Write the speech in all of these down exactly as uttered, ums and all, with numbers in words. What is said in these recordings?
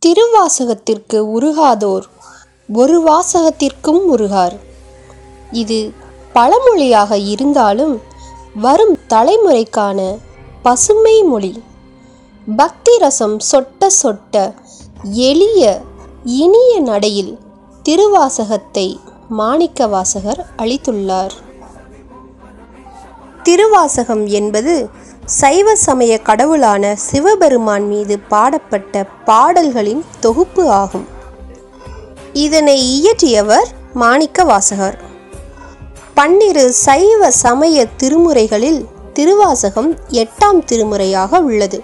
திருவாசகத்திற்கு உருகாதோர் ஒரு வாசகத்திற்கும் உருகார். இது பழமொழியாக இருந்தாலும் வரும் தலைமுறைக்கான பசுமை மொழி. பக்தி ரசம் சொட்ட சொட்ட எளிய இனிய நடையில் திருவாசகத்தை மாணிக்கவாசகர் அளித்துள்ளார். திருவாசகம் என்பது சைவ சமய கடவுளான சிவபெருமான் மீது பாடப்பட்ட பாடல்களின் தொகுப்பு ஆகும். இதனை இயற்றியவர் மாணிக்கவாசகர். பன்னிரு சைவ சமய திருமுறைகளில் திருவாசகம் எட்டாம் திருமுறையாக உள்ளது.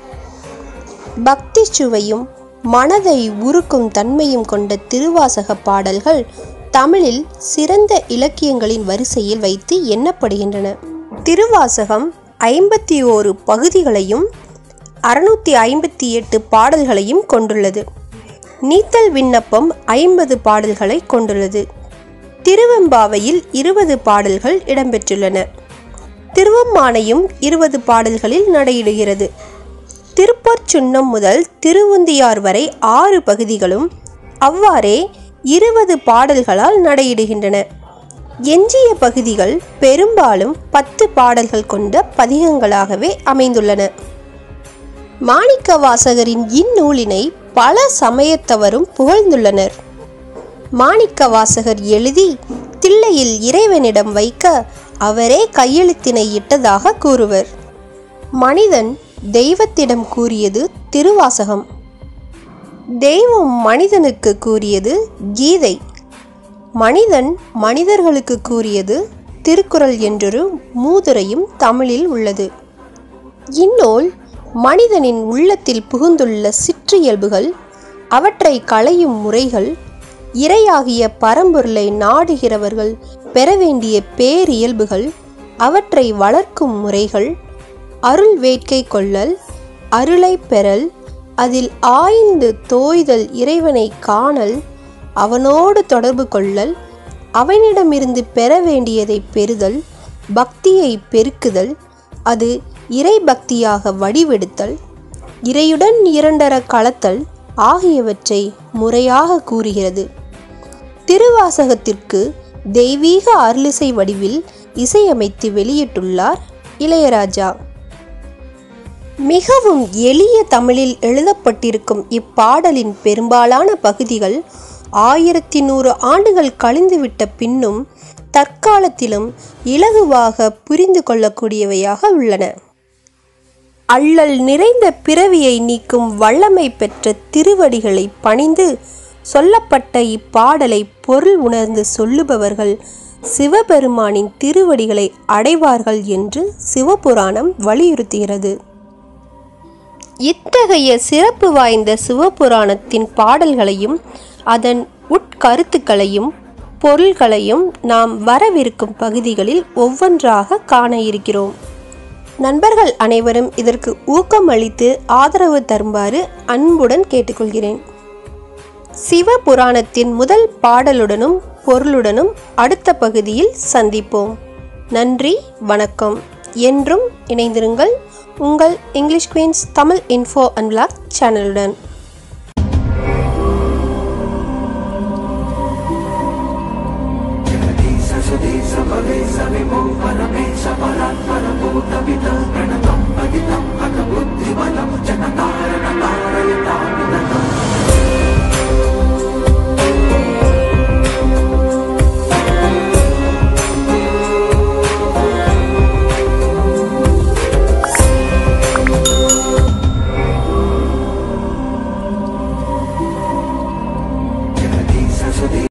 பக்தி சுவையும் மனதை உருக்கும் தன்மையும் கொண்ட திருவாசக பாடல்கள் தமிழில் சிறந்த இலக்கியங்களின் வரிசையில் வைத்து எண்ணப்படுகின்றன. திருவாசகம் ஐம்பத்தி ஓரு பகுதிகளையும் அறுநூற்றி ஐம்பத்தி எட்டு பாடல்களையும் கொண்டுள்ளது. நீத்தல் விண்ணப்பம் ஐம்பது பாடல்களை கொண்டுள்ளது. திருவெம்பாவையில் இருபது பாடல்கள் இடம்பெற்றுள்ளன. திருவம்மானையும் இருபது பாடல்களில் நடையிடுகிறது. திருப்பொற்சுன்னம் முதல் திருவுந்தியார் வரை ஆறு பகுதிகளும் அவ்வாறே இருபது பாடல்களால் நடையிடுகின்றன. எஞ்சிய பகுதிகள் பெரும்பாலும் பத்து பாடல்கள் கொண்ட பதிகங்களாகவே அமைந்துள்ளன. மாணிக்கவாசகரின் இந்நூலினை பல சமயத்தவரும் புகழ்ந்துள்ளனர். மாணிக்கவாசகர் எழுதி தில்லையில் இறைவனிடம் வைக்க அவரே கையெழுத்தினை இட்டதாக கூறுவர். மனிதன் தெய்வத்திடம் கூறியது திருவாசகம், தெய்வம் மனிதனுக்கு கூறியது கீதை, மனிதன் மனிதர்களுக்கு கூறியது திருக்குறள் என்றொரு மூதுரையும் தமிழில் உள்ளது. இந்நூல் மனிதனின் உள்ளத்தில் புகுந்துள்ள சிற்றியல்புகள், அவற்றை களையும் முறைகள், இறையாகிய பரம்பொருளை நாடுகிறவர்கள் பெற வேண்டிய பேரியல்புகள், அவற்றை வளர்க்கும் முறைகள், அருள் வேட்கை கொள்ளல், அருளை பெறல், அதில் ஆய்ந்து தோய்தல், இறைவனை காணல், அவனோடு தொடர்பு கொள்ளல், அவனிடமிருந்து பெற வேண்டியதை பெறுதல், பக்தியை பெருக்குதல், அது இறை பக்தியாக வடிவெடுத்தல், இறையுடன் இரண்டர கலத்தல் ஆகியவற்றை முறையாக கூறுகிறது. திருவாசகத்திற்கு தெய்வீக அருளிசை வடிவில் இசையமைத்து வெளியிட்டுள்ளார் இளையராஜா. மிகவும் எளிய தமிழில் எழுதப்பட்டிருக்கும் இப்பாடலின் பெரும்பாலான பகுதிகள் ஆயிரத்தி நூறு ஆண்டுகள் கழிந்துவிட்ட பின்னும் தற்காலத்திலும் இலகுவாக புரிந்து கொள்ளக்கூடியவையாக உள்ளன. அள்ளல் நிறைந்த பிறவியை நீக்கும் வல்லமை பெற்ற திருவடிகளை பணிந்து சொல்லப்பட்ட இப்பாடலை பொருள் உணர்ந்து சொல்லுபவர்கள் சிவபெருமானின் திருவடிகளை அடைவார்கள் என்று சிவபுராணம் வலியுறுத்துகிறது. இத்தகைய சிறப்பு வாய்ந்த சிவபுராணத்தின் பாடல்களையும் அதன் உட்கருத்துக்களையும் பொருள்களையும் நாம் வரவிருக்கும் பகுதிகளில் ஒவ்வொன்றாக காண இருக்கிறோம். நண்பர்கள் அனைவரும் இதற்கு ஊக்கமளித்து ஆதரவு தருமாறு அன்புடன் கேட்டுக்கொள்கிறேன். சிவபுராணத்தின் முதல் பாடலுடனும் பொருளுடனும் அடுத்த பகுதியில் சந்திப்போம். நன்றி, வணக்கம். என்றும் இணைந்திருங்கள் உங்கள் English queens Tamil info and vlog சேனலுடன். Sa sa di sa bagay sa limong panamit sa parat para po tabitan.